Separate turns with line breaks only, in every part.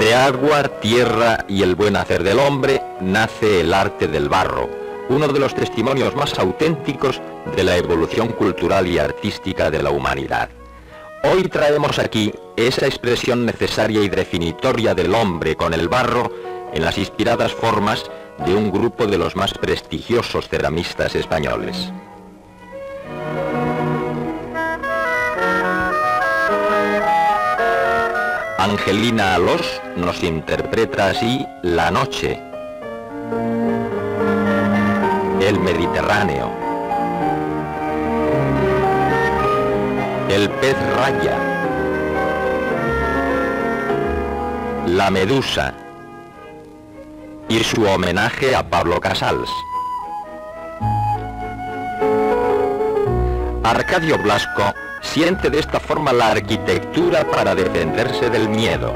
De agua, tierra y el buen hacer del hombre nace el arte del barro, uno de los testimonios más auténticos de la evolución cultural y artística de la humanidad. Hoy traemos aquí esa expresión necesaria y definitoria del hombre con el barro en las inspiradas formas de un grupo de los más prestigiosos ceramistas españoles. Angelina Alós nos interpreta así La noche, el Mediterráneo, el pez raya, la medusa y su homenaje a Pablo Casals. Arcadio Blasco siente de esta forma la arquitectura para defenderse del miedo.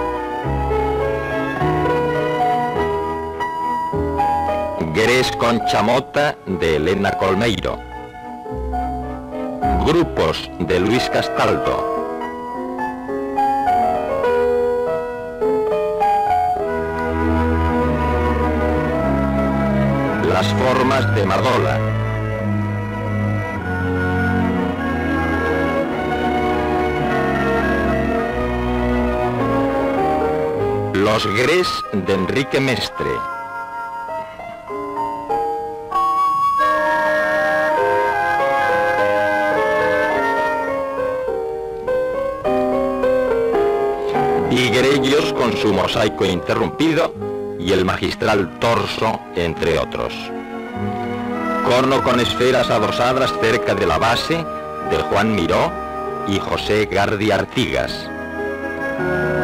Grés con chamota de Elena Colmeiro. Grupos de Luis Castaldo. Las formas de Mardola. Los grés de Enrique Mestre. Tigreillos con su mosaico interrumpido y el magistral torso, entre otros. Corno con esferas adosadas cerca de la base de Juan Miró y José Gardi Artigas.